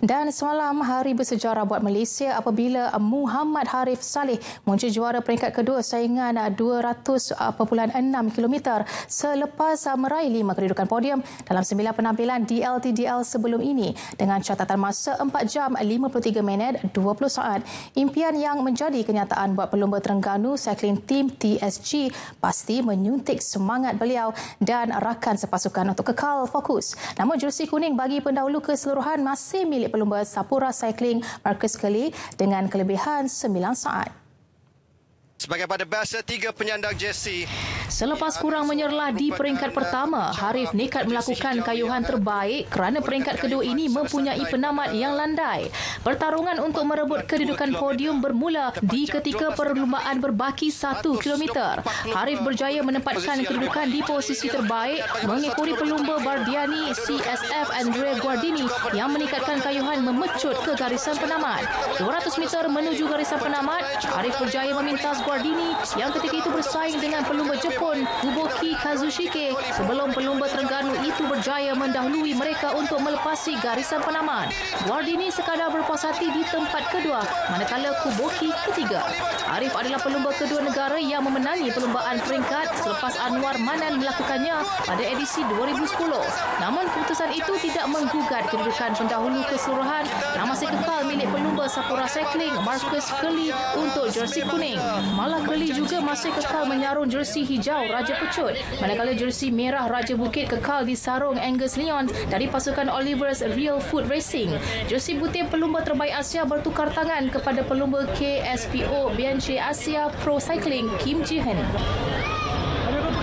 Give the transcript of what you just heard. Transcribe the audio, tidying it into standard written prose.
Dan semalam hari bersejarah buat Malaysia apabila Muhammad Harif Saleh muncul juara peringkat kedua saingan 200.6 km selepas meraih 5 kedudukan podium dalam 9 penampilan DLTDL sebelum ini dengan catatan masa 4 jam 53 minit 20 saat. Impian yang menjadi kenyataan buat pelumba Terengganu Cycling Team TSG pasti menyuntik semangat beliau dan rakan sepasukan untuk kekal fokus. Namun jersey kuning bagi pendahulu keseluruhan masih milik pelumba Sapura Cycling Marcus Kelly dengan kelebihan 9 saat. Sebagai pada biasa, 3 penyandang jersey. Selepas kurang menyerlah di peringkat pertama, Harif nekat melakukan kayuhan terbaik kerana peringkat kedua ini mempunyai penamat yang landai. Pertarungan untuk merebut kedudukan podium bermula di ketika perlumbaan berbaki 1 km. Harif berjaya menempatkan kedudukan di posisi terbaik mengikuti pelumba Bardiani CSF Andrea Guardini yang meningkatkan kayuhan memecut ke garisan penamat. 200 meter menuju garisan penamat, Harif berjaya memintas Guardini yang ketika itu bersaing dengan pelumba Jepun Fuboki Kazushike sebelum pelumba Terengganu itu berjaya mendahului mereka untuk melepasi garisan penamat. Guardini sekadar berpuas hati di tempat kedua manakala Fuboki ketiga. Harif adalah pelumba kedua negara yang memenangi perlumbaan peringkat selepas Anwar Manan melakukannya pada edisi 2010. Namun keputusan itu tidak menggugat kedudukan pendahulu keseluruhan yang masih kekal milik pelumba Sapura Cycling Marcus Kelly untuk jersey kuning. Malah Kelly juga masih kekal menyarung jersey hijau Raja Pecut, manakala jersey merah Raja Bukit kekal disarung Angus Leon dari pasukan Oliver's Real Food Racing. Jersey putih pelumba terbaik Asia bertukar tangan kepada pelumba KSPO Bianchi Asia Pro Cycling Kim Ji-hen.